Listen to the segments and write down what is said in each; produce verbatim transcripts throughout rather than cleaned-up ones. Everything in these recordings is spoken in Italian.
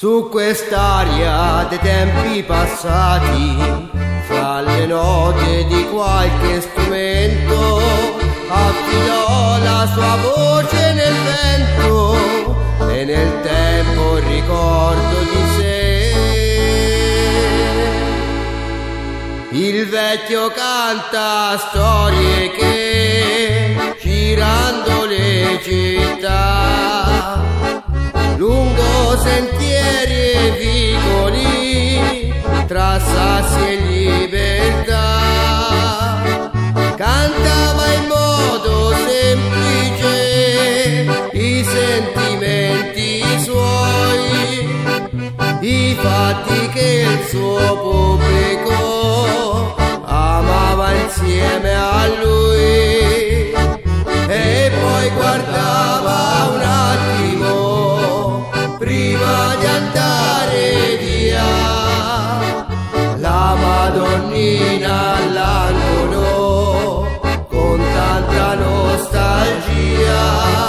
Su quest'aria dei tempi passati, fra le note di qualche strumento, affidò la sua voce nel vento e nel tempo il ricordo di sé. Il vecchio canta storie che, girando le città, lungo sentieri e vicoli, tra sassi e libertà, cantava in modo semplice i sentimenti suoi, i fatti che il suo pubblico amava insieme a lui. E poi guardava un attimo prima di andare via la Madonnina all'angolo con tanta nostalgia,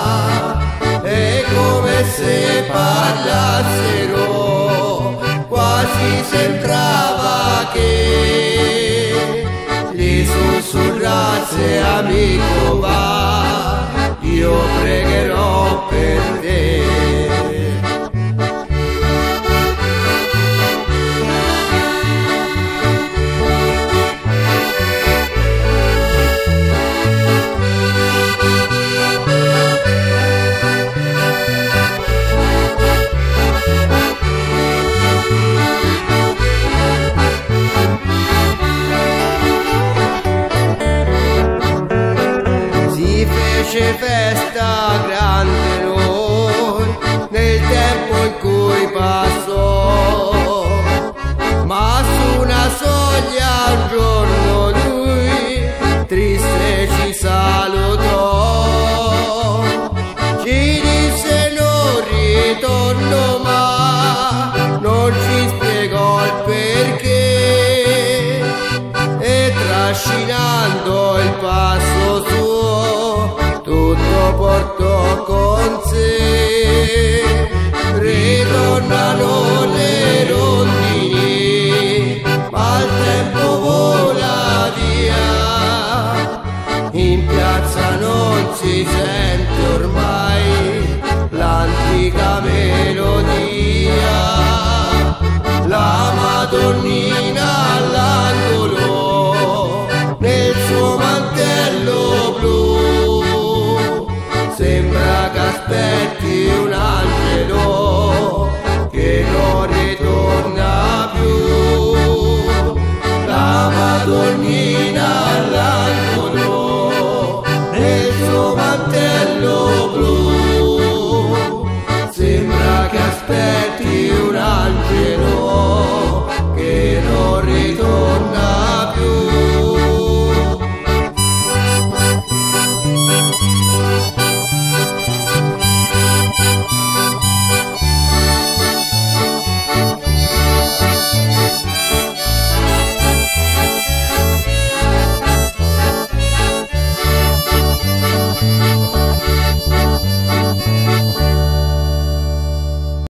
e come se parlassero quasi sembrava che gli sussurrasse: amico va, io pregherò per te. Fece festa grande noi nel tempo in cui passò, ma su una soglia un giorno lui triste ci salutò, ci disse non ritorno, ma non ci spiegò il perché, e trascinando il passo suo tutto portò con sé. Ritornano le rondini, ma il tempo vola via, in piazza non si sente ormai l'antica melodia, la Madonnina all'angolo nel suo mantello blu, sembra che aspetti un angelo che non ritorna più. La Madonnina all'angolo nel suo mantello blu, sembra che aspetti un angelo